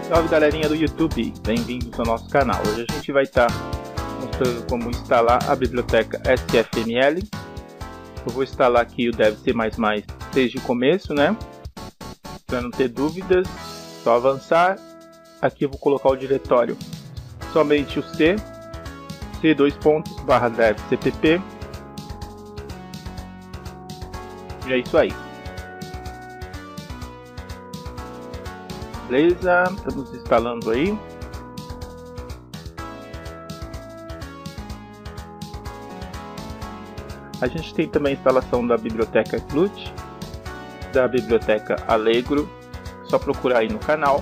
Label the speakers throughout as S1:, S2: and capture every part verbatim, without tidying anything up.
S1: Salve galerinha do YouTube, bem-vindos ao nosso canal. Hoje a gente vai estar mostrando como instalar a biblioteca S F M L. Eu vou instalar aqui o dev C mais mais desde o começo, né? Para não ter dúvidas, só avançar. Aqui eu vou colocar o diretório somente o C, C dois pontos barra dev cpp. E é isso aí. Beleza, estamos instalando aí. A gente tem também a instalação da biblioteca Eclut, da biblioteca Allegro, só procurar aí no canal.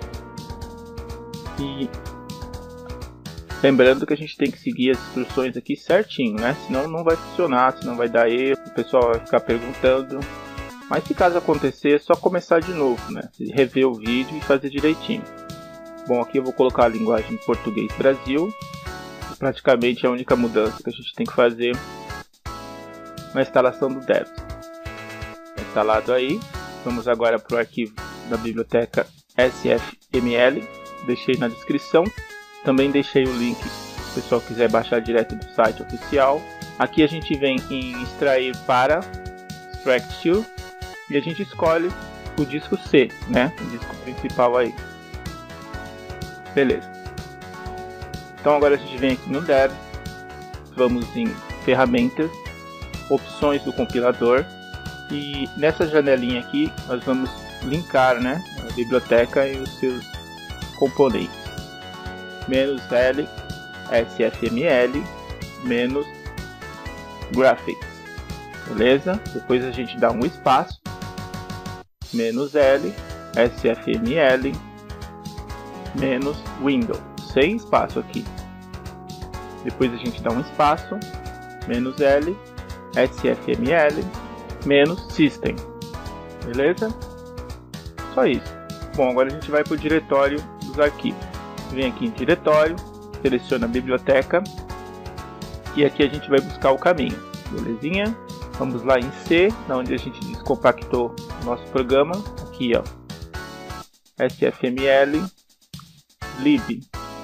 S1: E lembrando que a gente tem que seguir as instruções aqui certinho, né? Senão não vai funcionar, senão vai dar erro, o pessoal vai ficar perguntando. Mas se caso acontecer, é só começar de novo, né? Rever o vídeo e fazer direitinho. Bom, aqui eu vou colocar a linguagem português Brasil. Praticamente é a única mudança que a gente tem que fazer na instalação do dev. Tá instalado aí. Vamos agora para o arquivo da biblioteca S F M L. Deixei na descrição. Também deixei o link se o pessoal quiser baixar direto do site oficial. Aqui a gente vem em extrair para Extract to. E a gente escolhe o disco C, né? O disco principal aí. Beleza. Então agora a gente vem aqui no dev. Vamos em ferramentas, opções do compilador. E nessa janelinha aqui nós vamos linkar, né, a biblioteca e os seus componentes. Menos L, S F M L, menos graphics. Beleza? Depois a gente dá um espaço. Menos L, S F M L, menos Windows, sem espaço aqui. Depois a gente dá um espaço, menos L, S F M L, menos System. Beleza? Só isso. Bom, agora a gente vai para o diretório dos arquivos. Vem aqui em diretório, seleciona a biblioteca e aqui a gente vai buscar o caminho. Belezinha? Vamos lá em C, onde a gente descompactou o nosso programa. Aqui, ó, S F M L, lib.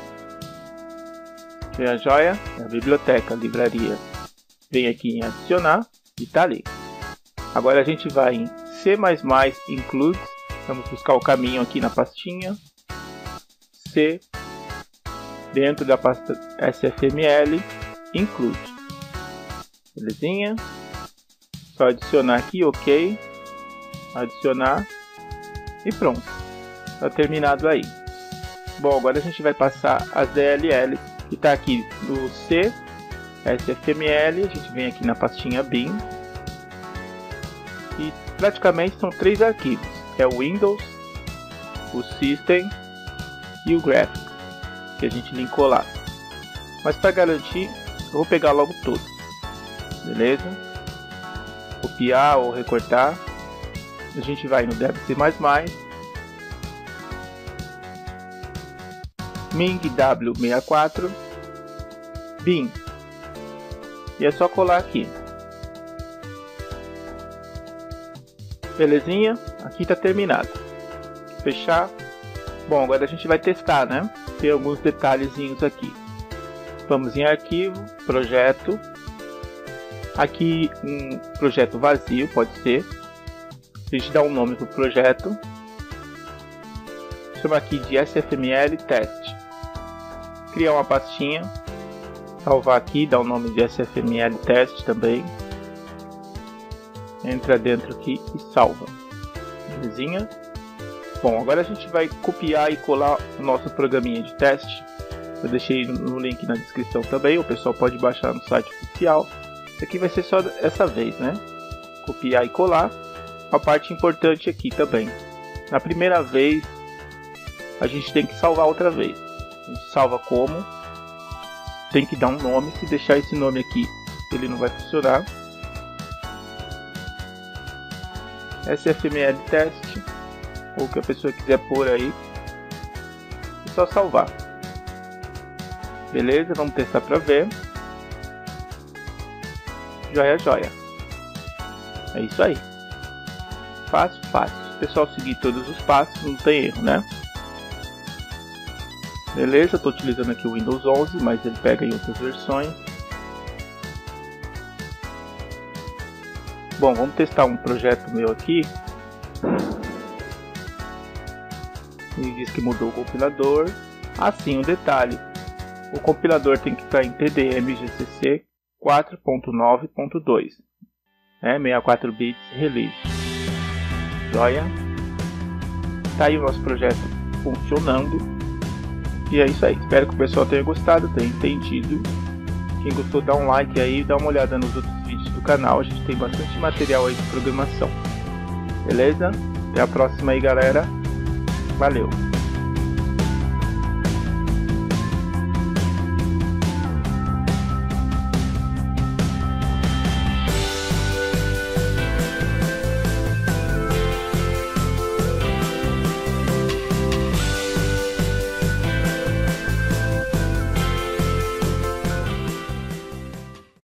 S1: Vem a joia, é a biblioteca, a livraria. Vem aqui em adicionar e tá ali. Agora a gente vai em C mais mais includes. Vamos buscar o caminho aqui na pastinha. C, dentro da pasta S F M L, include. Belezinha? Só adicionar aqui, ok, adicionar e pronto, está terminado aí. Bom, agora a gente vai passar as D L Ls que está aqui no C, S F M L, a gente vem aqui na pastinha bin e praticamente são três arquivos, é o Windows, o System e o Graphics, que a gente linkou lá. Mas para garantir, eu vou pegar logo todos, beleza? Copiar ou recortar. A gente vai no dev C mais mais, Ming W sessenta e quatro, bin, e é só colar aqui. Belezinha? Aqui está terminado. Fechar. Bom, agora a gente vai testar, né? Tem alguns detalhezinhos aqui. Vamos em arquivo, projeto. Aqui um projeto vazio, pode ser. A gente dá um nome para o projeto. Chama aqui de S F M L test. Criar uma pastinha. Salvar aqui, dá o nome de S F M L test também. Entra dentro aqui e salva. Belezinha? Bom, agora a gente vai copiar e colar o nosso programinha de teste. Eu deixei no link na descrição também. O pessoal pode baixar no site oficial. Isso aqui vai ser só essa vez, né? Copiar e colar. A parte importante aqui também. Na primeira vez, a gente tem que salvar outra vez. A gente salva como? Tem que dar um nome. Se deixar esse nome aqui, ele não vai funcionar. S F M L test, ou o que a pessoa quiser pôr aí. É só salvar. Beleza? Vamos testar para ver. Joia, joia. É isso aí. Fácil, fácil. Se o pessoal seguir todos os passos, não tem erro, né? Beleza, estou utilizando aqui o Windows onze, mas ele pega em outras versões. Bom, vamos testar um projeto meu aqui. Ele diz que mudou o compilador. Assim, um detalhe: o compilador tem que estar em T D M G C C quatro ponto nove ponto dois, é, sessenta e quatro bits release. Joia? Tá aí o nosso projeto funcionando. E é isso aí. Espero que o pessoal tenha gostado, tenha entendido. Quem gostou, dá um like aí, dá uma olhada nos outros vídeos do canal. A gente tem bastante material aí de programação. Beleza? Até a próxima aí, galera. Valeu!